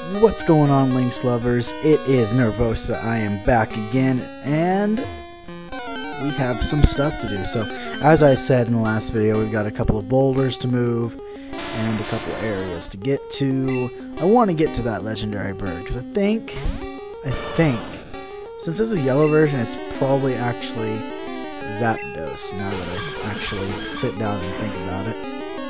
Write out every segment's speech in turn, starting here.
What's going on, Lynx lovers? It is Nervosa. I am back again, and we have some stuff to do. So, as I said in the last video, we've got a couple of boulders to move and a couple areas to get to. I want to get to that legendary bird because I think, since this is a yellow version, it's probably actually Zapdos. Now that I actually sit down and think about it,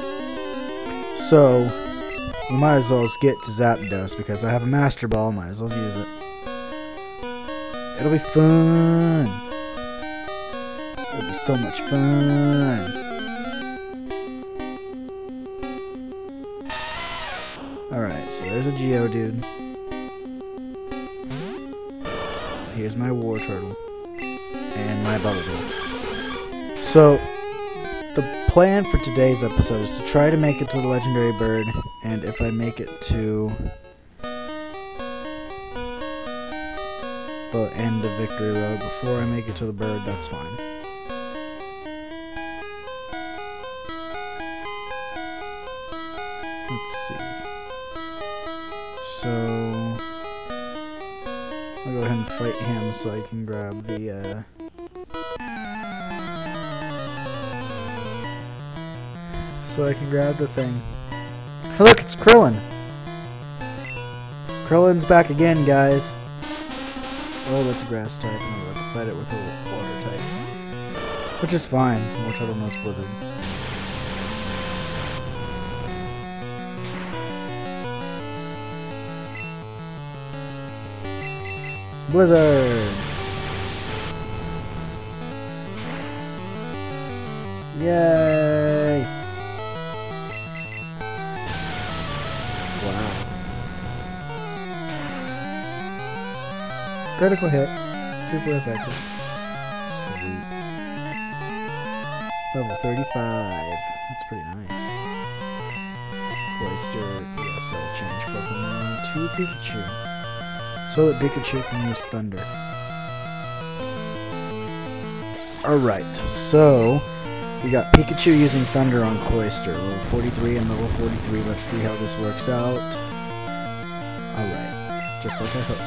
so we might as well get to Zapdos because I have a Master Ball. Might as well use it. It'll be fun. It'll be so much fun. Alright, so there's a Geodude. Here's my Wartortle. And my Bubble. So, the plan for today's episode is to try to make it to the legendary bird, and if I make it to the end of Victory Road before I make it to the bird, that's fine. Let's see. So, I'll go ahead and fight him so I can grab the, thing. Hey, look, it's Krillin! Krillin's back again, guys. Oh, that's a grass type. I'm gonna have to fight it with a water type. Which is fine. Wartortle knows Blizzard. Blizzard! Yay! Wow. Critical hit. Super effective. Sweet. Level 35. That's pretty nice. Cloyster. Yes, I'll change Pokemon to Pikachu. So that Pikachu can use Thunder. Alright, so we got Pikachu using Thunder on Cloyster. Level 43 and level 43. Let's see how this works out. Alright, just like I hoped.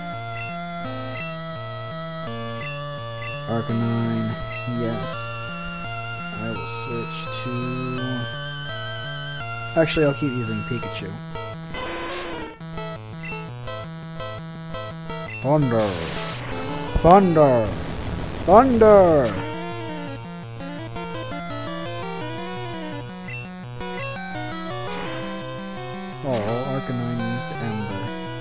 Arcanine, yes. I will switch to... Actually, I'll keep using Pikachu. Thunder! Thunder! Thunder! Oh, Arcanine used Ember.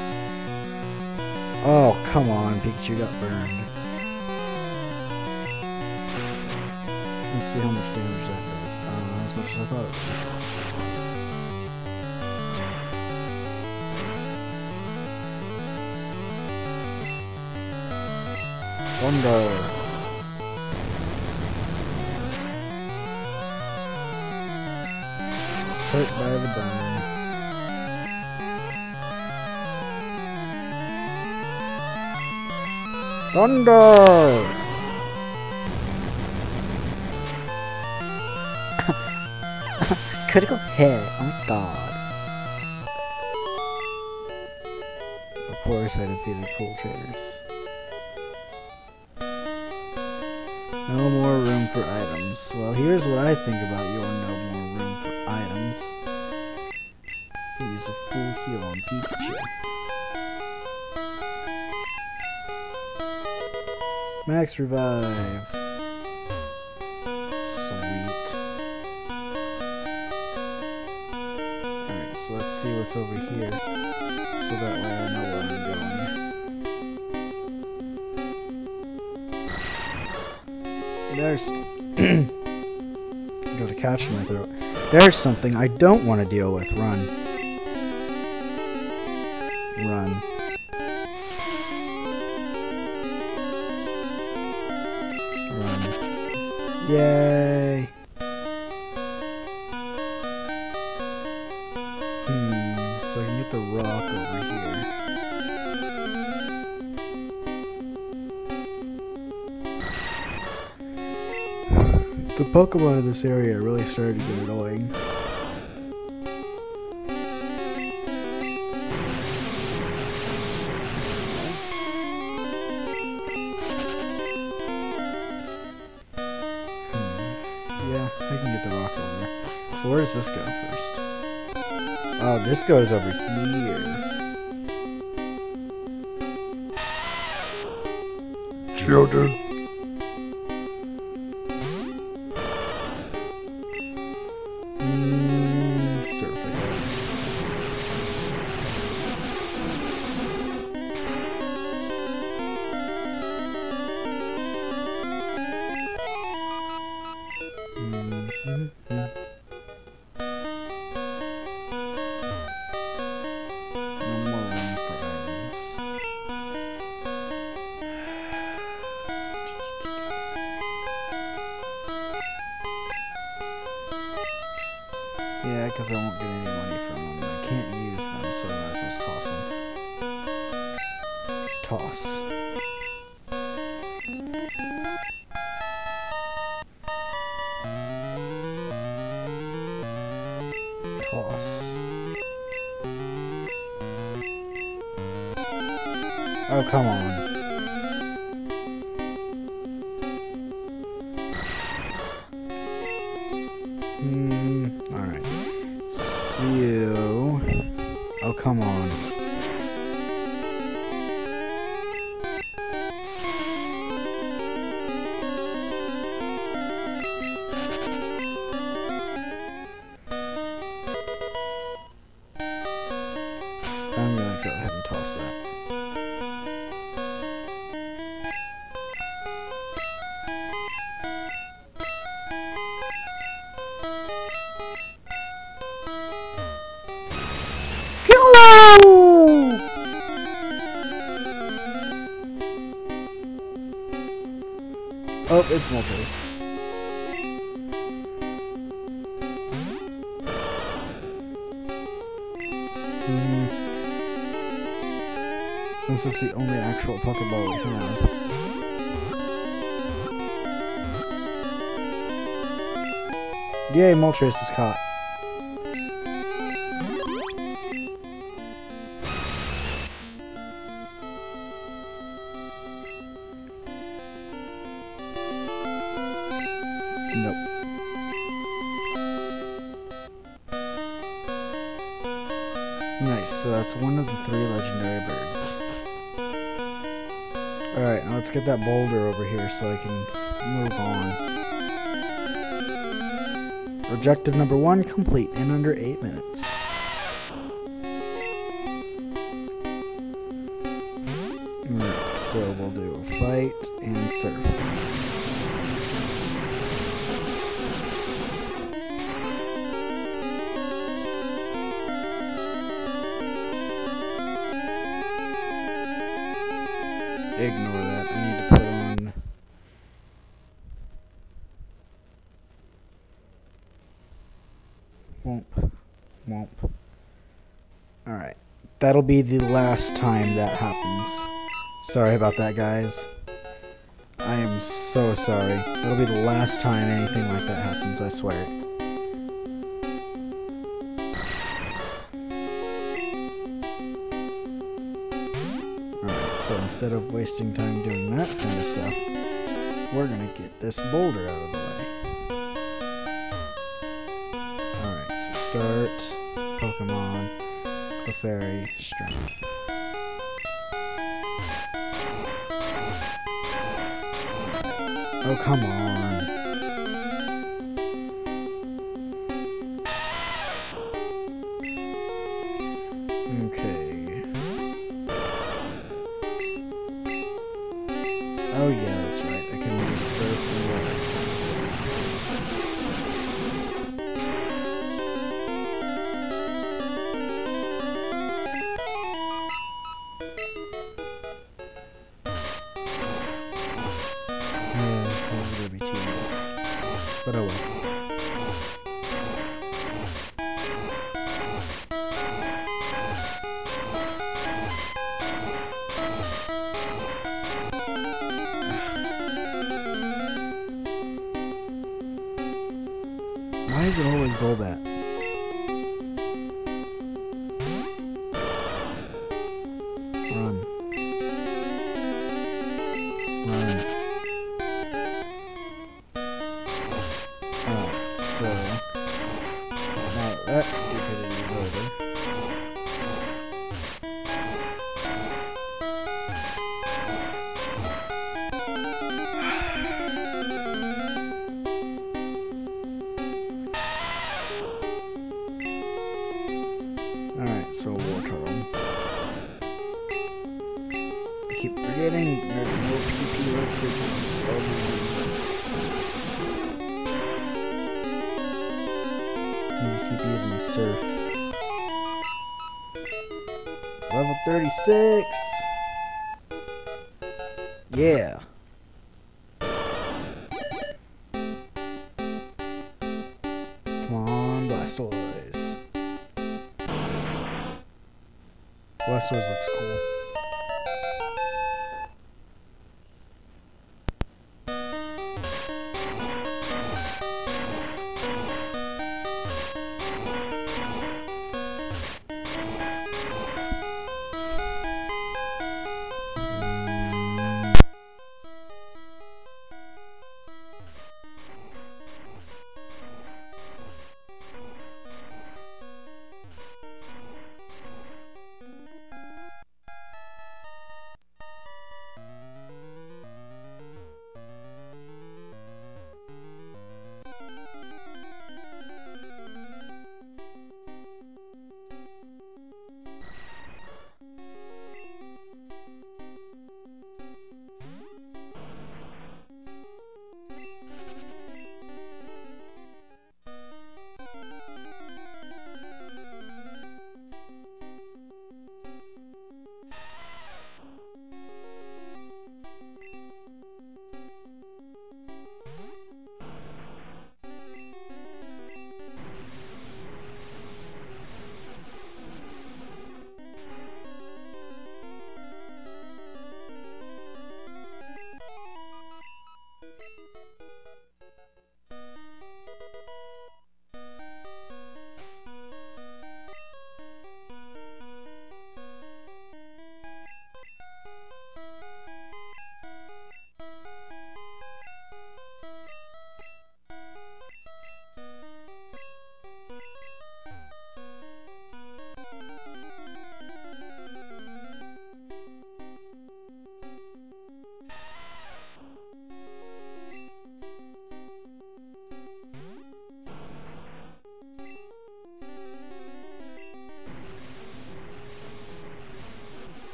Oh, come on, Pikachu got burned. Let's see how much damage that does. As much as I thought it would. Thunder! Hurt by the burn. Thunder! Critical hit, oh my god. Of course I defeated Cool Traders. No more room for items. Well, here's what I think about your no more room for items. Use a full heal on Pikachu. Max Revive. Sweet. Alright, so let's see what's over here. So that way I know where I'm going. There's... got a catch in my throat. There's something I don't want to deal with. Run. Run. Run. Yay! So I can get the rock over here. The Pokemon in this area really started to get annoying. I can get the rock over there. So where does this go first? Oh, this goes over here. Children. Surf, I guess. No more rain for items. Yeah, because I won't get any money from them. I can't use them, so I might as well just toss them. Toss. Toss. Oh, come on. Alright. See you. Oh, come on. I'm gonna go ahead and toss that. Oh, it's Moltres. Since it's the only actual Pokeball we have. Yay, Moltres is caught. Nope. Nice, so that's one of the 3 legendary birds. Alright, now let's get that boulder over here so I can move on. Objective number 1 complete in under 8 minutes. Alright, so we'll do a fight and surf. Ignore that. I need to put on Womp. Womp. Alright. That'll be the last time that happens. Sorry about that, guys. I am so sorry. That'll be the last time anything like that happens, I swear. So instead of wasting time doing that kind of stuff, we're going to get this boulder out of the way. Alright, so start, Pokemon, Clefairy, Strength. Oh, come on. Okay. Oh yeah, that's right. I can use Surf and Water. Yeah, this is gonna be tedious. But oh well. Why is it always Golbat? Run. Run. Alright, So, now that stupidity is over. Alright, so War Turtle. I keep forgetting there's no PP keep using Surf. Level 36! Yeah! Come on, Blastoise. Blastoise looks cool.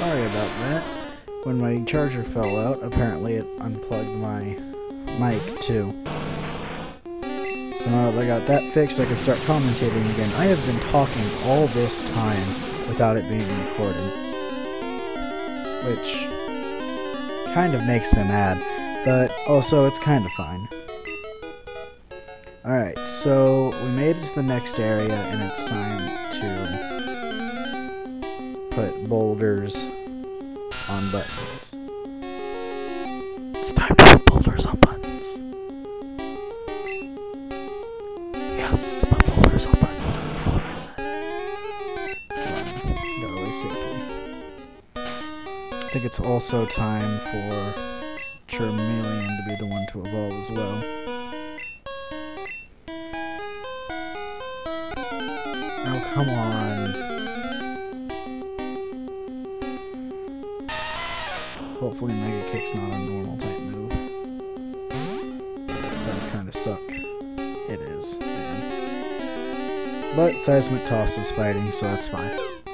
Sorry about that. When my charger fell out, apparently it unplugged my mic too. So now that I got that fixed, I can start commentating again. I have been talking all this time without it being recorded, which kind of makes me mad, but also it's kind of fine. Alright, so we made it to the next area, and it's time to put boulders on buttons. It's time to put boulders on buttons. Yes, put boulders on buttons. That's what I said. Go away safely. I think it's also time for Charmeleon to be the one to evolve as well. Oh, come on. Hopefully Mega Kick's not a normal type move. That would kind of suck. It is, man. But Seismic Toss is fighting, so that's fine.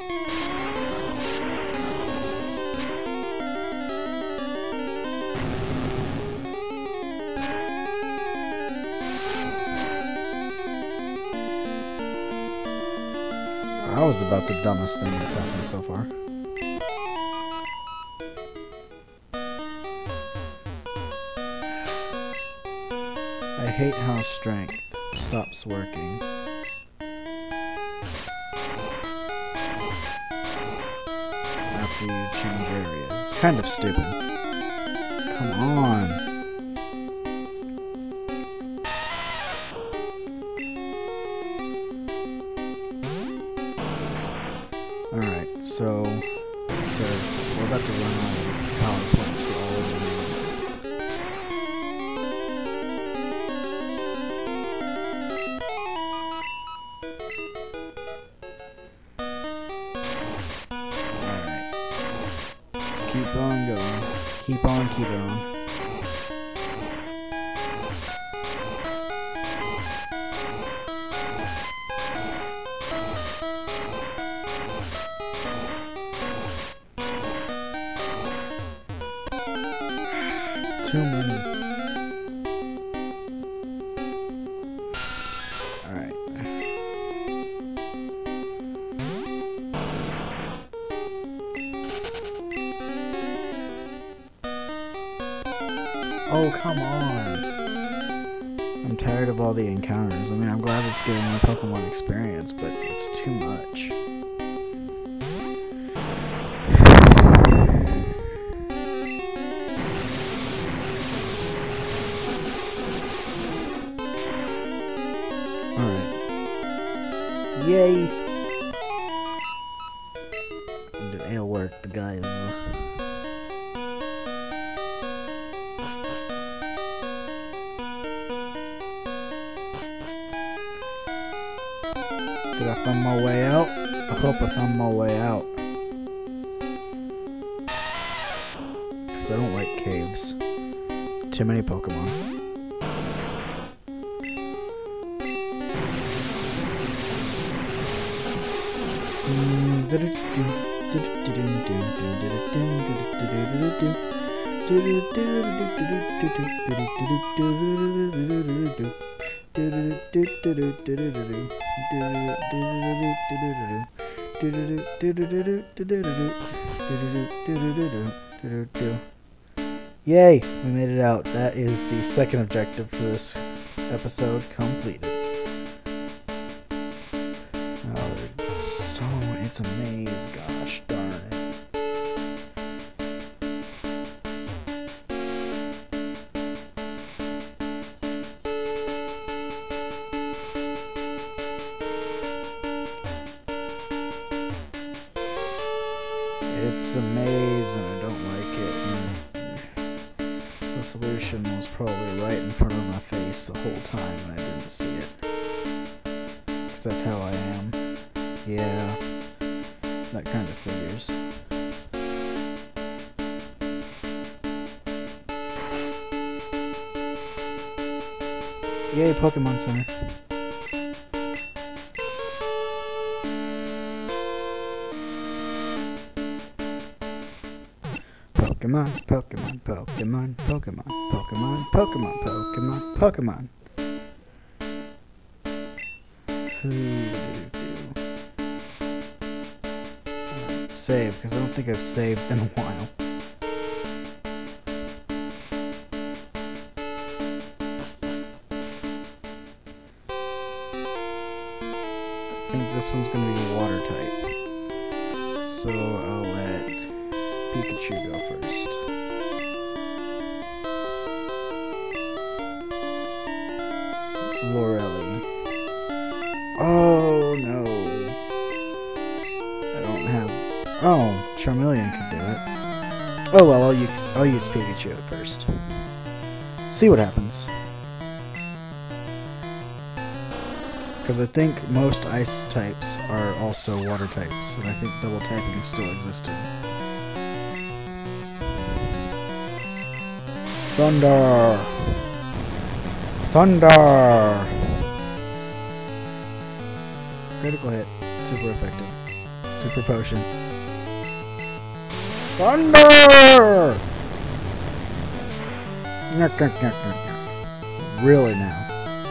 That was about the dumbest thing that's happened so far. I hate how strength stops working. After you change areas. It's kind of stupid. Come on. Alright, so we're about to run out of power points for all of the moves. Alright. Keep on going. Keep on keeping on. Too many. Alright. Oh, come on. I'm tired of all the encounters. I mean, I'm glad it's giving my Pokemon experience, but it's too much. Yay! It'll work, the guys. Did I find my way out? I hope I found my way out. Because I don't like caves. Too many Pokemon. Yay! We made it out. That is the second objective for this episode completed. It's a maze, gosh darn it. It's a maze and I don't like it. The solution was probably right in front of my face the whole time and I didn't see it. Because that's how I am. Yeah. That kind of figures. Yay, Pokemon Center. Pokemon, Pokemon, Pokemon, Pokemon, Pokemon, Pokemon, Pokemon, Pokemon. Save, because I don't think I've saved in a while. I think this one's going to be water type. So I'll let Pikachu go first. Lorelli. Oh no. I don't have... Oh, Charmeleon could do it. Oh well, I'll use Pikachu at first. See what happens. Because I think most ice types are also water types, and I think double typing still existed. Thunder! Thunder! Critical hit. Super effective. Super potion. Thunder! Really now?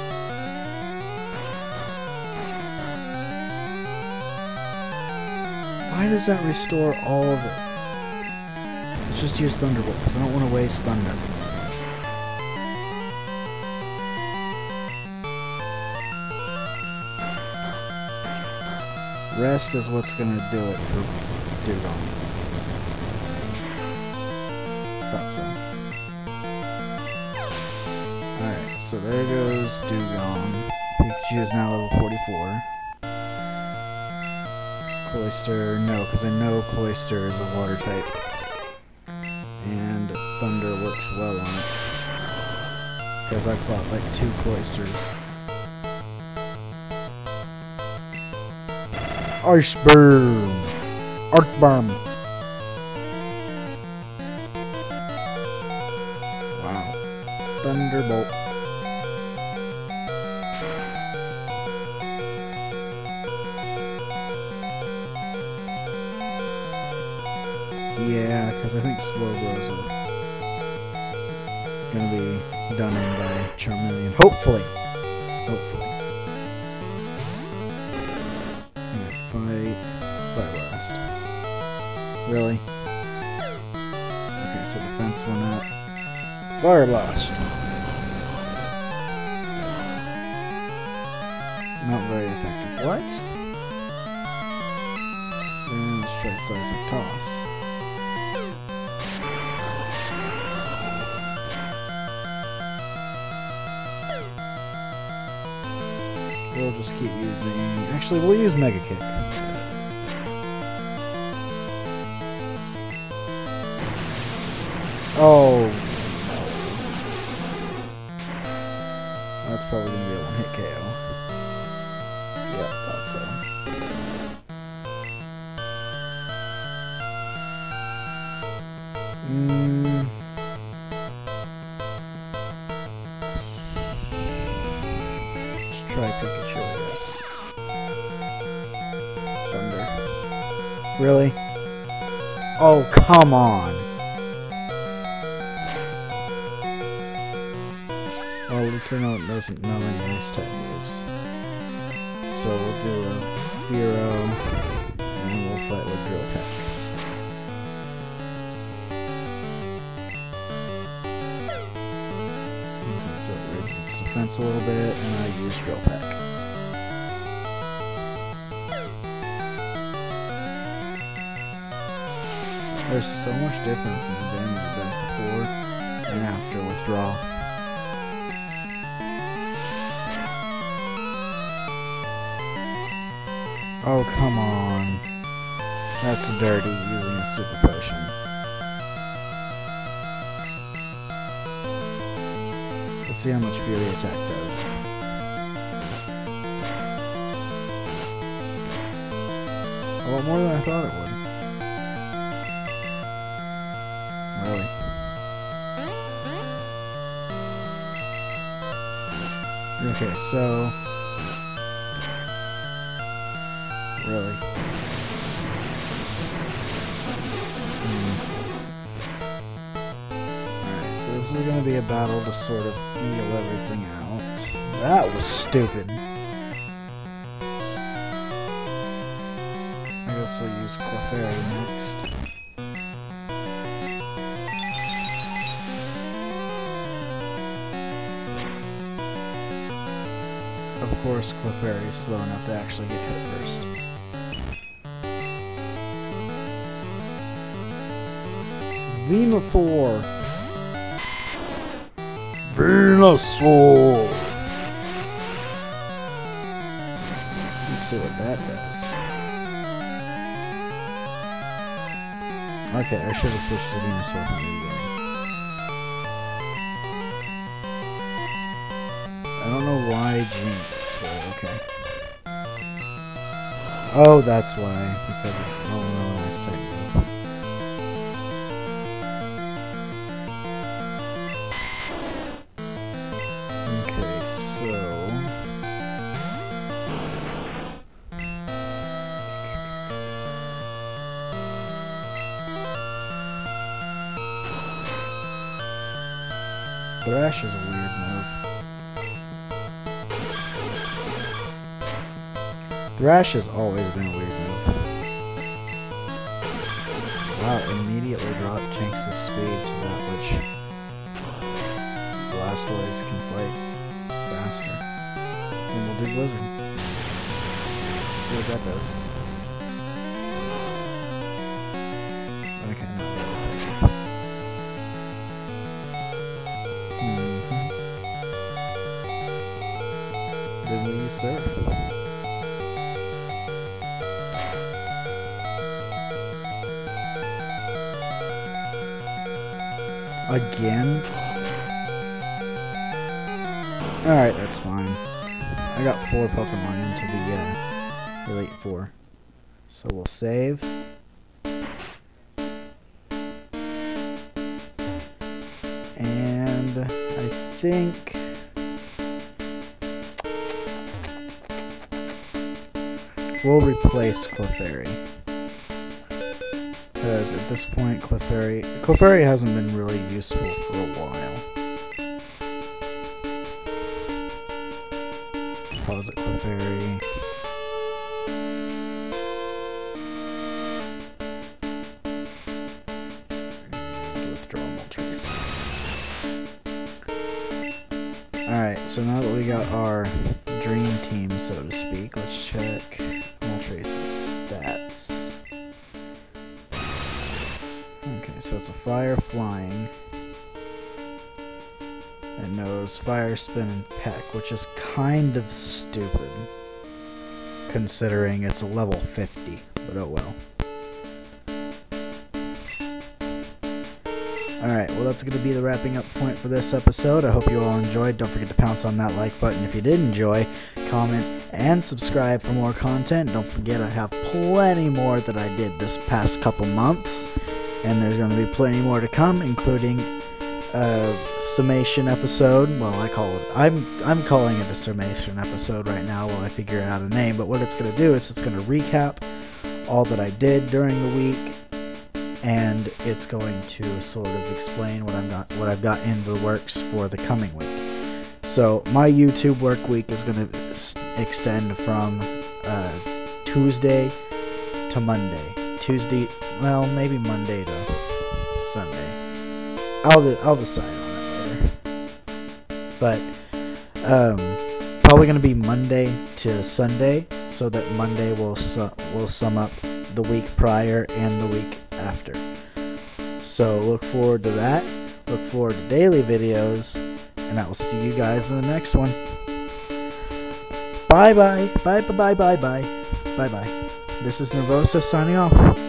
Why does that restore all of it? Let's just use Thunderbolt, because I don't want to waste Thunder. Rest is what's going to do it for Dewgong. Thought so. Alright, so there goes Dewgong. Pikachu is now level 44. Cloyster, no, because I know Cloyster is a water type. And Thunder works well on it. Because I fought like 2 Cloysters. Ice Burn! Arc Bomb! Wow. Thunderbolt. Yeah, because I think Slowbro's gonna be done in by Charmeleon. Hopefully! Hopefully. Fire Blast. Really? Okay, so defense went up. Fire Blast! Not very effective. What? Then let's try Seismic Toss. We'll just keep using... Actually, we'll use Mega Kick. Oh! That's probably going to be a one-hit KO. Yep, thought so. Let's try Pikachu, I guess. Thunder. Really? Oh, come on! Well, at least I know it doesn't know any ice type moves. So we'll do a Fearow, and then we'll fight with Drill Peck. Okay, so it raises its defense a little bit, and I use Drill Peck. There's so much difference in the damage it does before and after withdrawal. Oh, come on. That's dirty, using a super potion. Let's see how much Fury Attack does. A lot more than I thought it would. Really? Okay, so... Really? This is going to be a battle to sort of feel everything out. That was stupid. I guess we'll use Clefairy next. Of course, Clefairy is slow enough to actually get hit first. Venusaur! Venusaur! Let's see what that does. Okay, I should have switched to Venusaur from the beginning. I don't know why Jinx, but okay. Oh, that's why. Because of last type move. Okay, so Thrash is a weird move. Thrash has always been a weird move. Wow, immediately dropped Jinx's speed to that which Blastoise can fight faster. And we'll do Blizzard. See what that does. Okay, not really. Then we use Surf. Again? Alright, that's fine. I got 4 Pokemon into the Elite Four. So we'll save. And I think we'll replace Clefairy. Because at this point, Clefairy hasn't been really useful for a while. Pause it, Clefairy. And withdraw Moltres. Alright, so now that we got our dream team, so to speak, let's check Moltres' stats. Okay, so it's a Fire, Flying. It knows Fire, Spin, and Peck, which is kind of stupid, considering it's a level 50, but oh well. Alright, well that's going to be the wrapping up point for this episode. I hope you all enjoyed. Don't forget to pounce on that like button if you did enjoy. Comment and subscribe for more content. Don't forget I have plenty more that I did this past couple months. And there's going to be plenty more to come, including a summation episode. Well, I'm calling it a summation episode right now while I figure out a name. But what it's going to do is it's going to recap all that I did during the week, and it's going to sort of explain what I've got in the works for the coming week. So my YouTube work week is going to extend from Tuesday to Monday. Tuesday, well, maybe Monday to Sunday. I'll decide on it later. But probably going to be Monday to Sunday, so that Monday will sum up the week prior and the week after. So look forward to that. Look forward to daily videos, and I will see you guys in the next one. Bye bye. Bye bye bye bye bye. Bye bye. This is Nervosa signing off.